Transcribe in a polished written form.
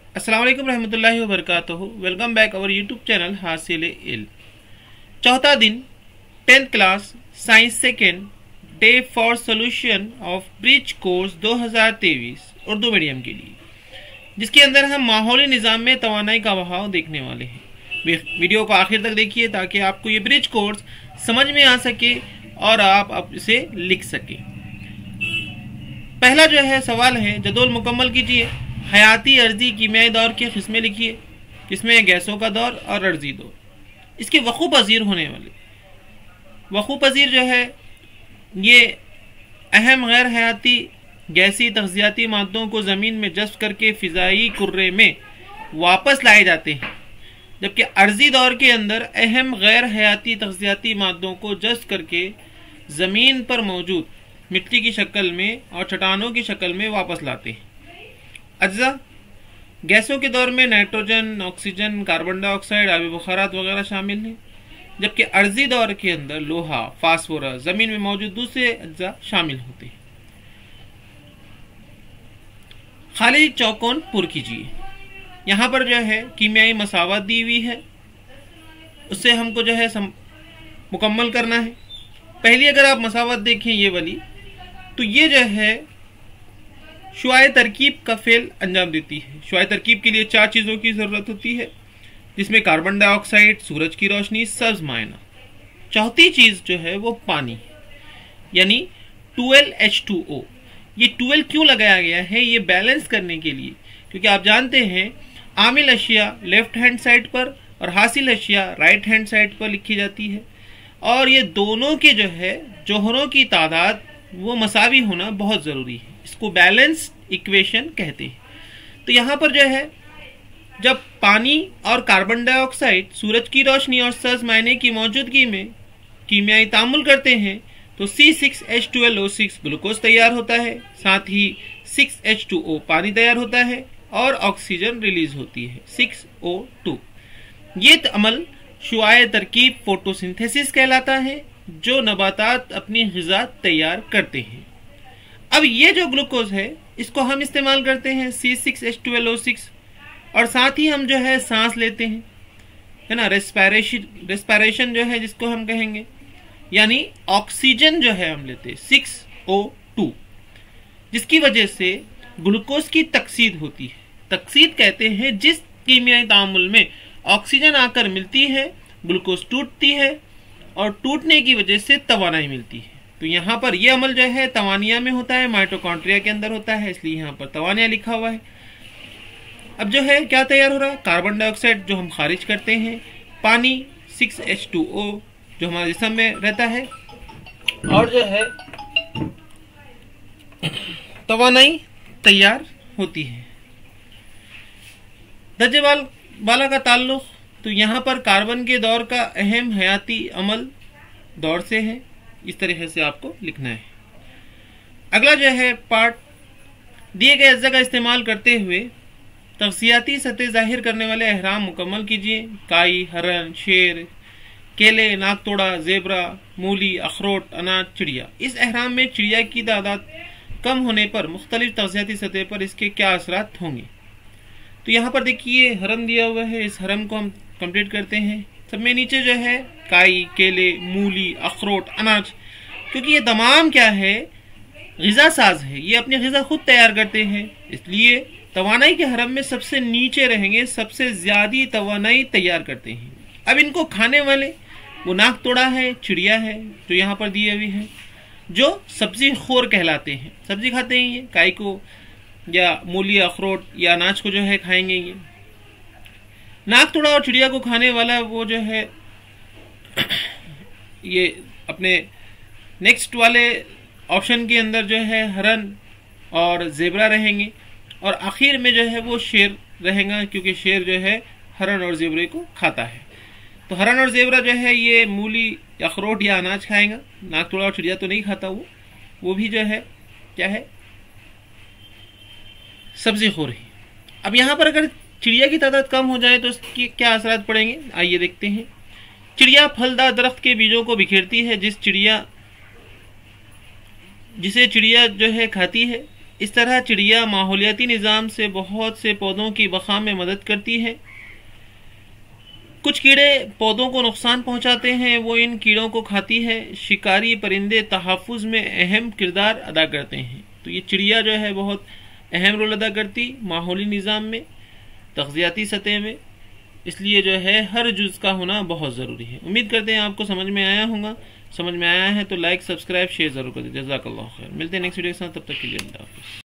अस्सलाम वालेकुम रहमतुल्लाहि व बरकातुहू। Welcome back our YouTube channel Hasil Ilm. चौथा दिन 10th class science second day for solution of bridge course 2023 Urdu medium के लिए, जिसके अंदर हम माहौली निज़ाम में तवानाई का बहाव देखने वाले हैं। वीडियो को आखिर तक देखिए ताकि आपको ये ब्रिज कोर्स समझ में आ सके और आप इसे लिख सके। पहला जो है सवाल है, जदोल मुकम्मल कीजिए। हयाती अर्जी कीमियाई दौर की किस्में लिखिए, जिसमें गैसों का दौर और अर्जी दौर। इसके वक़ू पज़ीर होने वाले वक़ू पज़ीर जो है ये अहम गैर हयाती गैसी तग़ज़ियाती मादों को ज़मीन में जज़्ब करके फ़िज़ाई कुर्रे में वापस लाए जाते हैं, जबकि अर्जी दौर के अंदर अहम गैर हयाती तग़ज़ियाती मादों को जज़्ब करके ज़मीन पर मौजूद मिट्टी की शक्ल में और चट्टानों की शक्ल में वापस लाते हैं। अज्जा गैसों के दौर में नाइट्रोजन, ऑक्सीजन, कार्बन डाइऑक्साइड, आबी बुखारात वगैरह शामिल हैं, जबकि अर्जी दौर के अंदर लोहा, फास्फोरस, जमीन में मौजूद दूसरे अज्जा शामिल होते हैं। खाली चौकोन पुर कीजिए। यहाँ पर जो है कीमियाई मसावत दी हुई है, उससे हमको जो है मुकम्मल करना है। पहली अगर आप मसावत देखें ये वाली, तो ये जो है शुआए तरकीब का फेल अंजाम देती है। शुआए तरकीब के लिए 4 चीज़ों की ज़रूरत होती है, जिसमें कार्बन डाइऑक्साइड, सूरज की रोशनी, सब्ज मायना। चौथी चीज़ जो है वो पानी, यानी 12H2O। ये 12 क्यों लगाया गया है? ये बैलेंस करने के लिए, क्योंकि आप जानते हैं आमिल अशिया लेफ्ट हैंड साइड पर और हासिल अशिया राइट हैंड साइड पर लिखी जाती है, और ये दोनों के जो है जोहरों की तादाद वो मसावी होना बहुत ज़रूरी है। इसको बैलेंस इक्वेशन कहते हैं। तो यहाँ पर जो है जब पानी और कार्बन डाइऑक्साइड सूरज की रोशनी और सब्ज मायने की मौजूदगी में कीमियाई तामुल करते हैं तो C6H12O6 ग्लूकोज तैयार होता है, साथ ही 6H2O पानी तैयार होता है और ऑक्सीजन रिलीज होती है 6O2। ये अमल शुआए तरकीब फोटोसिंथेसिस कहलाता है, जो नबातात अपनी ग़िज़ा तैयार करते हैं। अब ये जो ग्लूकोज है इसको हम इस्तेमाल करते हैं C6H12O6, और साथ ही हम जो है सांस लेते हैं, है ना, रेस्पिरेशन जो है जिसको हम कहेंगे, यानी ऑक्सीजन जो है हम लेते हैं 6O2, जिसकी वजह से ग्लूकोज की तकसीद होती है। तकसीद कहते हैं जिस कीमियाई तामुल में ऑक्सीजन आकर मिलती है, ग्लूकोज टूटती है और टूटने की वजह से तवानाई मिलती है। तो यहाँ पर यह अमल जो है तवानिया में होता है, माइटोकॉन्ड्रिया के अंदर होता है, इसलिए यहाँ पर तवानिया लिखा हुआ है। अब जो है क्या तैयार हो रहा है? कार्बन डाइऑक्साइड जो हम खारिज करते हैं, पानी 6H2O जो हमारे जिस्म में रहता है, और जो है तवानाई तैयार होती है। दर्जे वाला का ताल्लुक तो यहाँ पर कार्बन के दौर का अहम हयाती अमल दौर से है। इस तरीके से आपको लिखना है। अगला जो है पार्ट, दिए गए अज्जा का इस्तेमाल करते हुए तग़ज़ियाती सतह जाहिर करने वाले अहराम मुकम्मल कीजिए। काई, हरन, शेर, केले, नागतोड़ा, ज़ेबरा, मूली, अखरोट, अनाज, चिड़िया। इस अहराम में चिड़िया की तादाद कम होने पर मुख्तलिफ तग़ज़ियाती सतह पर इसके क्या असरात होंगे? तो यहाँ पर देखिए हरम दिया हुआ है, इस हरम को हम कंप्लीट करते हैं। सब में नीचे जो है काई, केले, मूली, अखरोट, अनाज, क्योंकि ये तमाम क्या है, ग़िज़ा साज है, ये अपनी ग़िज़ा खुद तैयार करते हैं, इसलिए तवानाई के हरम में सबसे नीचे रहेंगे, सबसे ज़्यादा तवानाई तैयार करते हैं। अब इनको खाने वाले वो नागतोड़ा है, चिड़िया है जो यहाँ पर दिए हुए हैं, जो सब्जी खोर कहलाते हैं। सब्जी खाते हैं ये, काई को या मूली, अखरोट या अनाज को जो है खाएंगे। ये नागतोड़ा और चिड़िया को खाने वाला वो जो है ये अपने नेक्स्ट वाले ऑप्शन के अंदर जो है हरन और ज़ेबरा रहेंगे, और आखिर में जो है वो शेर रहेगा, क्योंकि शेर जो है हरन और ज़ेबरे को खाता है। तो हरन और ज़ेबरा जो है ये मूली, अखरोट या अनाज खाएगा। नागतोड़ा और चिड़िया तो नहीं खाता, वो भी जो है क्या है, सब्जी खोर है। अब यहाँ पर अगर चिड़िया की तादाद कम हो जाए तो इसके क्या असरात पड़ेंगे, आइए देखते हैं। चिड़िया फलदार दरख्त के बीजों को बिखेरती है, जिसे चिड़िया जो है खाती है, इस तरह चिड़िया माहौलियाती निज़ाम से बहुत से पौधों की बका में मदद करती है। कुछ कीड़े पौधों को नुकसान पहुंचाते हैं, वो इन कीड़ों को खाती है। शिकारी परिंदे तहफ़्फ़ुज़ में अहम किरदार अदा करते हैं। तो ये चिड़िया जो है बहुत अहम रोल अदा करती माहौली निज़ाम में, तग़ज़ियाती सतह में, इसलिए जो है हर जुज़ का होना बहुत ज़रूरी है। उम्मीद करते हैं आपको समझ में आया होगा। समझ में आया है तो लाइक, सब्सक्राइब, शेयर ज़रूर कर दीजिए। जज़ाकल्लाहु खैर। मिलते हैं नेक्स्ट वीडियो के साथ, तब तक के लिए अल्लाह हाफ़िज़।